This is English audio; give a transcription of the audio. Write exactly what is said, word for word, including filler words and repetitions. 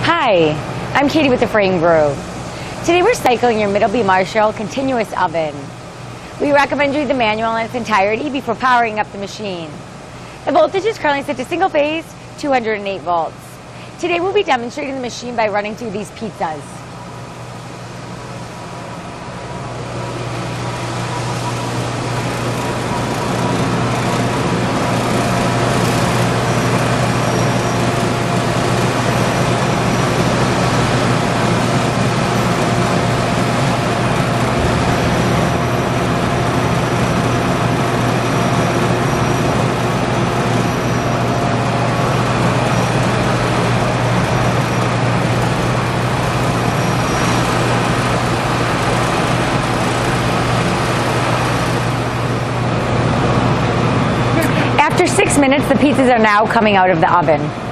Hi, I'm Katie with the Frain Group. Today we're cycling your Middleby Marshall continuous oven. We recommend you read the manual in its entirety before powering up the machine. The voltage is currently set to single phase, two hundred eight volts. Today we'll be demonstrating the machine by running through these pizzas. After six minutes, the pizzas are now coming out of the oven.